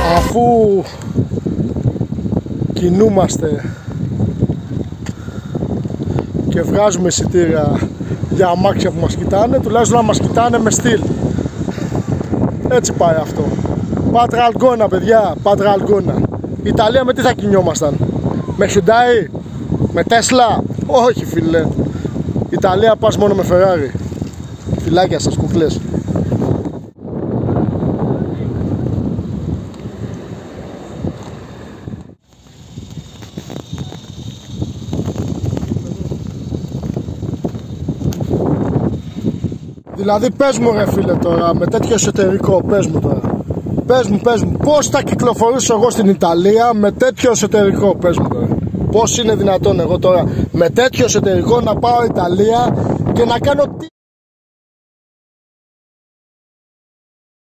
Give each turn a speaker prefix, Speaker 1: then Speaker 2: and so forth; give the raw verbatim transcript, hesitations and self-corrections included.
Speaker 1: Αφού κινούμαστε και βγάζουμε εισιτήρια για αμάξια που μας κοιτάνε, τουλάχιστον να μας κοιτάνε με στυλ. Έτσι πάει αυτό. Πάτρα Αλγκόνα, παιδιά, Πάτρα Αλγκόνα. Ιταλία με τι θα κινιόμασταν? Με Hyundai? Με Tesla? Όχι φίλε. Ιταλία πας μόνο με Ferrari. Φιλάκια σας κουκλές. Δηλαδή πες μου ρε φίλε τώρα, με τέτοιο εσωτερικό, πες μου τώρα. Πες μου, πες μου, πώς θα κυκλοφορήσω εγώ στην Ιταλία με τέτοιο εσωτερικό, πες μου τώρα. Πώς είναι δυνατόν εγώ τώρα με τέτοιο εσωτερικό να πάω Ιταλία και να κάνω τι?